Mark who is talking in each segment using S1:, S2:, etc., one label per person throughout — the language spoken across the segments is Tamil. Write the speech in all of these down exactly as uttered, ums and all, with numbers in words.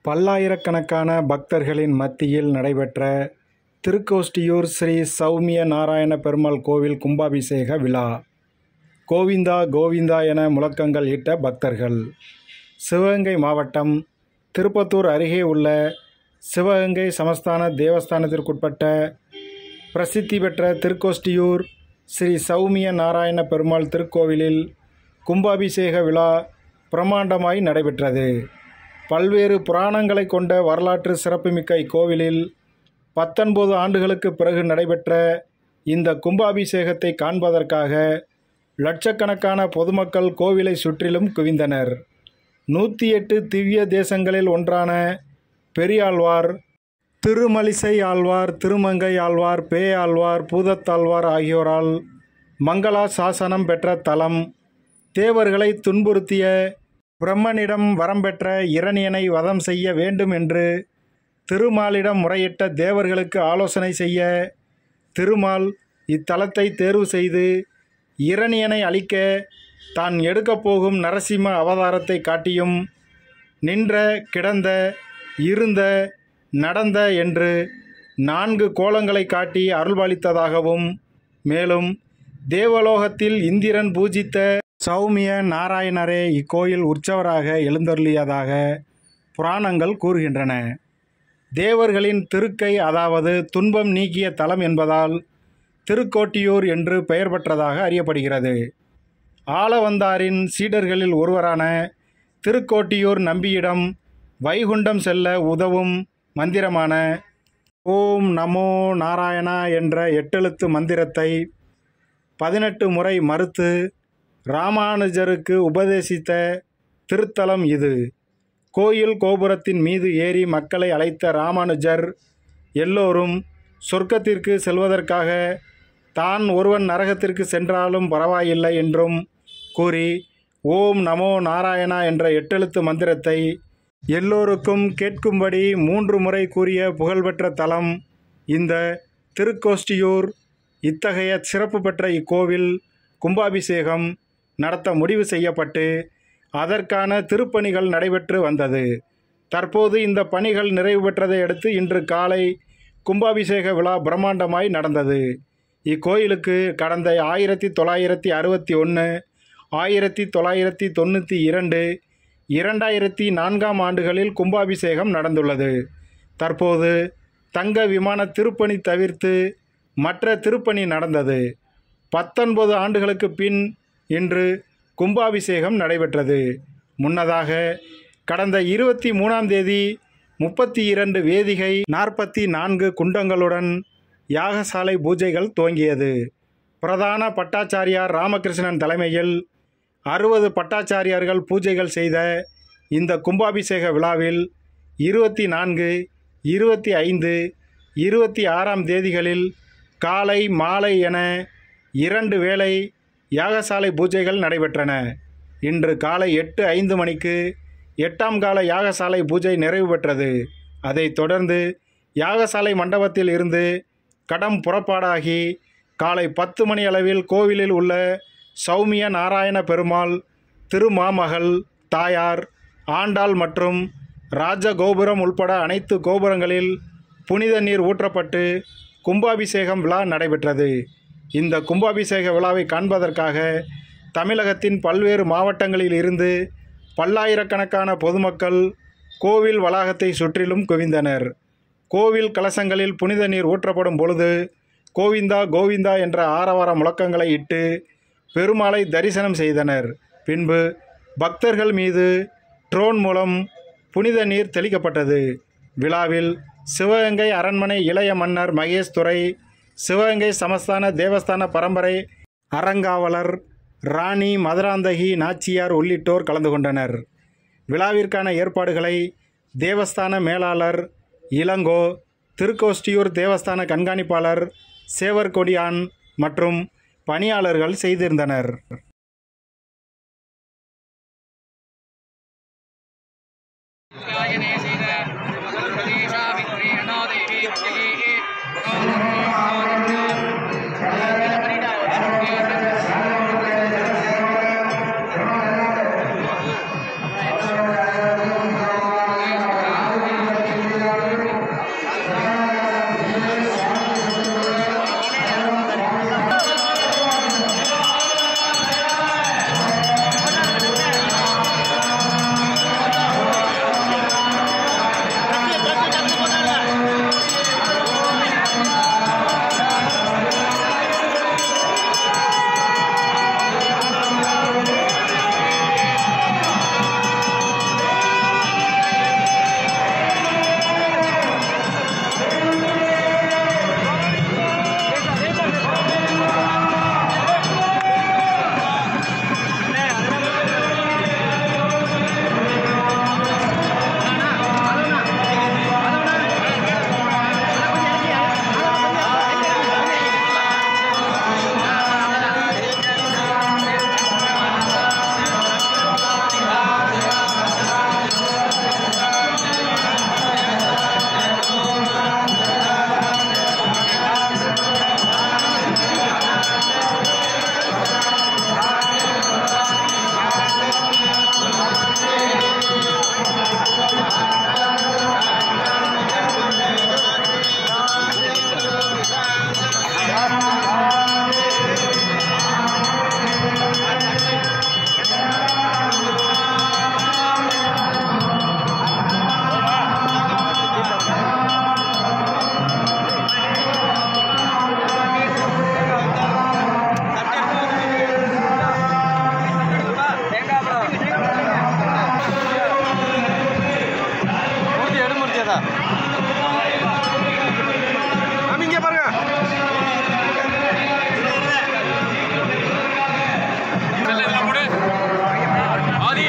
S1: பல்லாயிரக்கணக்கான பக்தர்களின் மத்தியில் நடைபெற்ற திருக்கோஷ்டியூர் ஸ்ரீ சௌமிய நாராயண பெருமாள் கோவில் கும்பாபிஷேக விழா. கோவிந்தா கோவிந்தா என முழக்கங்கள் இட்ட பக்தர்கள். சிவகங்கை மாவட்டம் திருப்பத்தூர் அருகே உள்ள சிவகங்கை சமஸ்தான தேவஸ்தானத்திற்குட்பட்ட பிரசித்தி பெற்ற திருக்கோஷ்டியூர் ஸ்ரீ சௌமிய நாராயண பெருமாள் திருக்கோவிலில் கும்பாபிஷேக விழா பிரமாண்டமாய் நடைபெற்றது. பல்வேறு புராணங்களை கொண்ட வரலாற்று சிறப்புமிக்க இக்கோவிலில் பத்தொன்பது ஆண்டுகளுக்கு பிறகு நடைபெற்ற இந்த கும்பாபிஷேகத்தை காண்பதற்காக லட்சக்கணக்கான பொதுமக்கள் கோவிலை சுற்றிலும் குவிந்தனர். நூற்றி எட்டு திவ்ய தேசங்களில் ஒன்றான பெரியாழ்வார், திருமலிசை ஆழ்வார், திருமங்கை ஆழ்வார், பேயாழ்வார், பூதத்தாழ்வார் ஆகியோரால் மங்களா சாசனம் பெற்ற தலம். தேவர்களை துன்புறுத்திய பிரம்மனிடம் வரம் பெற்ற இரணியனை வதம் செய்ய வேண்டும் என்று திருமாலிடம் முறையிட்ட தேவர்களுக்கு ஆலோசனை செய்ய திருமால் இத்தலத்தை தேர்வு செய்து இரணியனை அழிக்க தான் எடுக்கப் போகும் நரசிம்ம அவதாரத்தை காட்டியும் நின்ற, கிடந்த, இருந்த, நடந்த என்று நான்கு கோலங்களை காட்டி அருள்பாலித்ததாகவும், மேலும் தேவலோகத்தில் இந்திரன் பூஜித்த சௌமிய நாராயணரே இக்கோயில் உற்சவராக எழுந்தருளியதாக புராணங்கள் கூறுகின்றன. தேவர்களின் திருக்கை, அதாவது துன்பம் நீக்கிய தலம் என்பதால் திருக்கோட்டியூர் என்று பெயர் பெற்றதாக அறியப்படுகிறது. ஆளவந்தாரின் சீடர்களில் ஒருவரான திருக்கோட்டியூர் நம்பியிடம் வைகுண்டம் செல்ல உதவும் மந்திரமான ஓம் நமோ நாராயணா என்ற எட்டெழுத்து மந்திரத்தை பதினெட்டு முறை மறுத்து ராமானுஜருக்கு உபதேசித்த திருத்தலம் இது. கோயில் கோபுரத்தின் மீது ஏறி மக்களை அழைத்த ராமானுஜர் எல்லோரும் சொர்க்கத்திற்கு செல்வதற்காக தான் ஒருவன் நரகத்திற்கு சென்றாலும் பரவாயில்லை என்றும் கூறி ஓம் நமோ நாராயணா என்ற எட்டெழுத்து மந்திரத்தை எல்லோருக்கும் கேட்கும்படி மூன்று முறை கூறிய புகழ்பெற்ற தலம் இந்த திருக்கோஷ்டியூர். இத்தகைய சிறப்பு பெற்ற இக்கோவில் கும்பாபிஷேகம் நடத்த முடிவு செய்யப்பட்டு அதற்கான திருப்பணிகள் நடைபெற்று வந்தது. தற்போது இந்த பணிகள் நிறைவு பெற்றதை அடுத்து இன்று காலை கும்பாபிஷேக விழா பிரம்மாண்டமாய் நடந்தது. இக்கோயிலுக்கு கடந்த ஆயிரத்தி தொள்ளாயிரத்தி அறுபத்தி ஒன்று, ஆயிரத்தி தொள்ளாயிரத்தி தொண்ணூற்றி இரண்டு, இரண்டாயிரத்தி நான்காம் ஆண்டுகளில் கும்பாபிஷேகம் நடந்துள்ளது. தற்போது தங்க விமான திருப்பணி தவிர்த்து மற்ற திருப்பணி நடந்தது. பத்தொன்பது ஆண்டுகளுக்கு பின் இன்று கும்பாபிஷேகம் நடைபெற்றது. முன்னதாக கடந்த இருபத்தி மூணாம் தேதி முப்பத்தி இரண்டு வேதிகை, நாற்பத்தி நான்கு குண்டங்களுடன் யாகசாலை பூஜைகள் துவங்கியது. பிரதான பட்டாச்சாரியார் ராமகிருஷ்ணன் தலைமையில் அறுபது பட்டாச்சாரியார்கள் பூஜைகள் செய்த இந்த கும்பாபிஷேக விழாவில் இருபத்தி நான்கு, இருபத்தி ஐந்து, இருபத்தி ஆறாம் தேதிகளில் காலை, மாலை என இரண்டு வேளை யாகசாலை பூஜைகள் நடைபெற்றன. இன்று காலை எட்டு ஐந்து மணிக்கு எட்டாம் கால யாகசாலை பூஜை நிறைவு பெற்றது. அதைத் தொடர்ந்து யாகசாலை மண்டபத்தில் இருந்து கடம் புறப்பாடாகி காலை பத்து மணி அளவில் கோவிலில் உள்ள சௌமிய நாராயண பெருமாள் திருமாமகள், தாயார், ஆண்டாள் மற்றும் ராஜகோபுரம் உள்பட அனைத்து கோபுரங்களில் புனித நீர் ஊற்றப்பட்டு கும்பாபிஷேகம் விழா நடைபெற்றது. இந்த கும்பாபிஷேக விழாவை காண்பதற்காக தமிழகத்தின் பல்வேறு மாவட்டங்களில் இருந்து பல்லாயிரக்கணக்கான பொதுமக்கள் கோவில் வளாகத்தை சுற்றிலும் குவிந்தனர். கோவில் கலசங்களில் புனித நீர் ஊற்றப்படும் பொழுது கோவிந்தா கோவிந்தா என்ற ஆரவார முழக்கங்களை இட்டு பெருமாளை தரிசனம் செய்தனர். பின்பு பக்தர்கள் மீது ட்ரோன் மூலம் புனித நீர் தெளிக்கப்பட்டது. விழாவில் சிவகங்கை அரண்மனை இளைய மன்னர் மகேஷ் துரை, சிவகங்கை சமஸ்தான தேவஸ்தான பரம்பரை அறங்காவலர் ராணி மதுராந்தகி நாச்சியார் உள்ளிட்டோர் கலந்து கொண்டனர். விழாவிற்கான ஏற்பாடுகளை தேவஸ்தான மேலாளர் இளங்கோ, திருக்கோஷ்டியூர் தேவஸ்தான கண்காணிப்பாளர் சேவர்கொடியான் மற்றும் பணியாளர்கள் செய்திருந்தனர்.
S2: தெரியாதா?
S3: இங்கே பாருங்க. ஆதி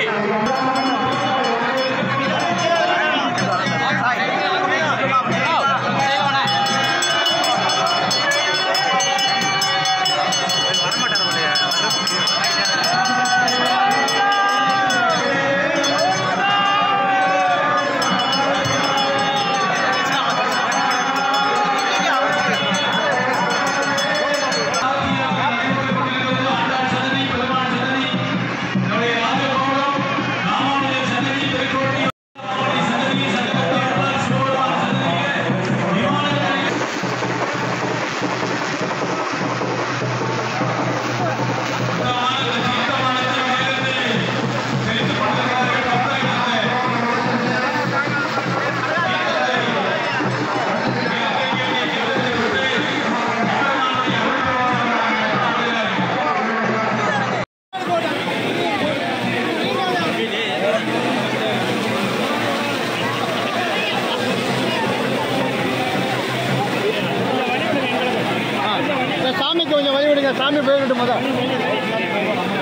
S2: சாமிக்கு கொஞ்சம் வழி விடுங்க. சாமி போயிட்டு முதல்